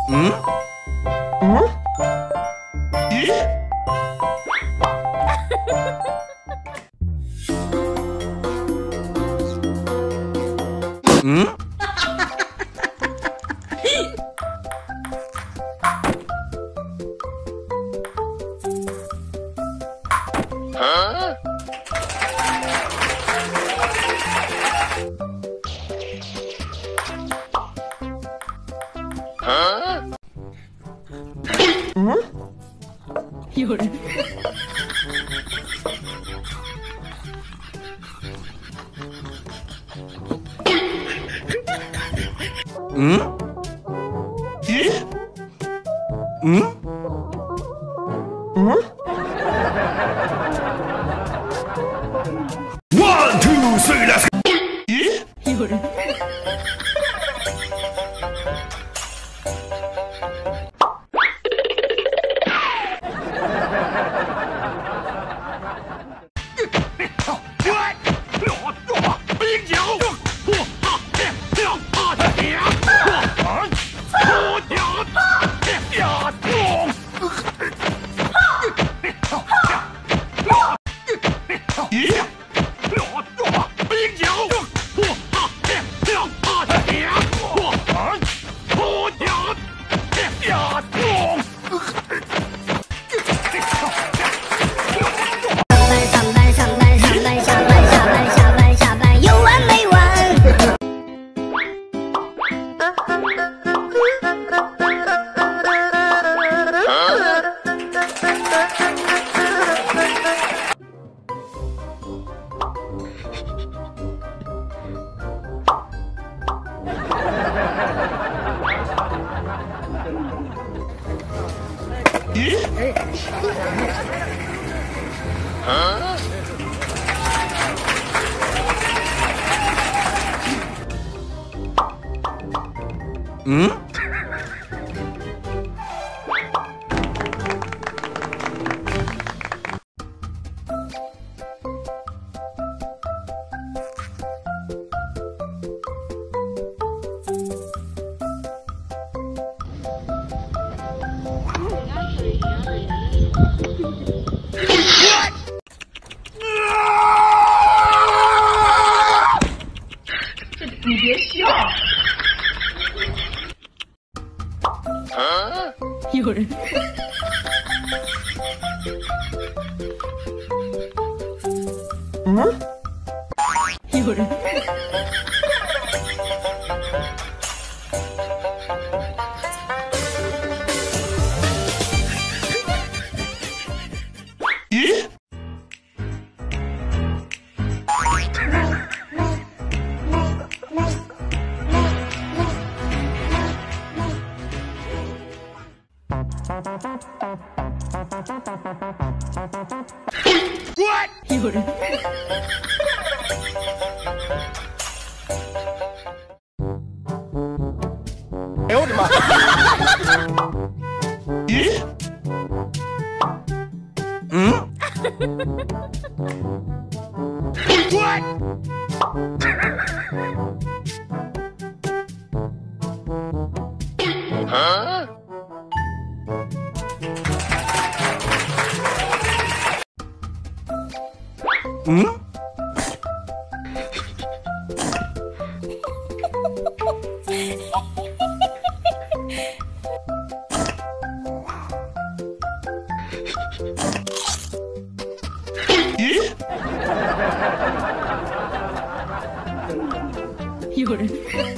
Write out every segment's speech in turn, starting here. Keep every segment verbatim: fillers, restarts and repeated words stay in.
嗯？嗯？咦？嗯？啊？啊？嗯？ 有人。 嗯？咦？嗯？嗯 ？One two three let's go！ 咦？ 有人。 啊？嗯？ 你别笑。 啊？ 有人。 嗯？ 有人。 咦？ 有人。 哎呦我的妈！咦？嗯？啊？嗯？咦？ 有人。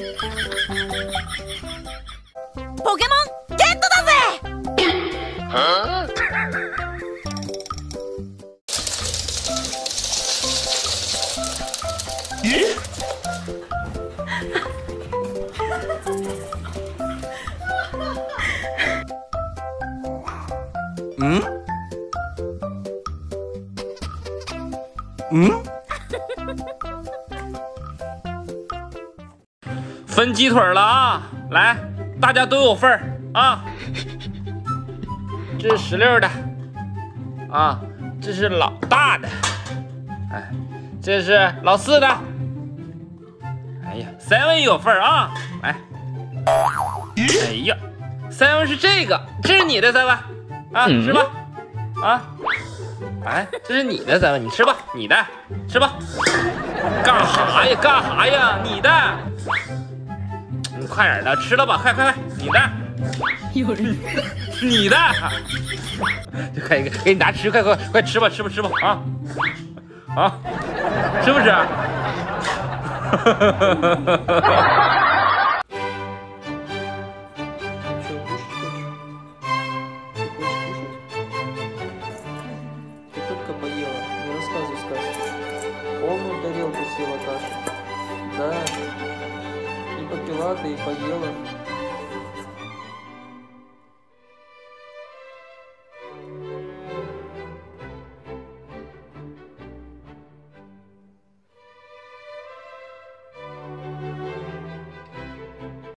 ポケモンゲットだぜ！ 啊？咦？嗯？嗯？ 分鸡腿了啊！来，大家都有份儿啊！这是十六的，啊，这是老大的，哎，这是老四的。哎呀，三位有份儿啊！来，哎呀， 三文是这个，这是你的三文啊，吃吧。啊，哎，这是你的三文，你吃吧，你的，吃吧。干哈呀？干哈呀？你的，你快点的，吃了吧，快快快，你的， 有人， 你的，就快给给你拿吃，快快快吃吧，吃吧吃吧啊啊，是不是？ Поела, не рассказывай сказки. Полную тарелку съела каши. Да. И попила ты, и поела.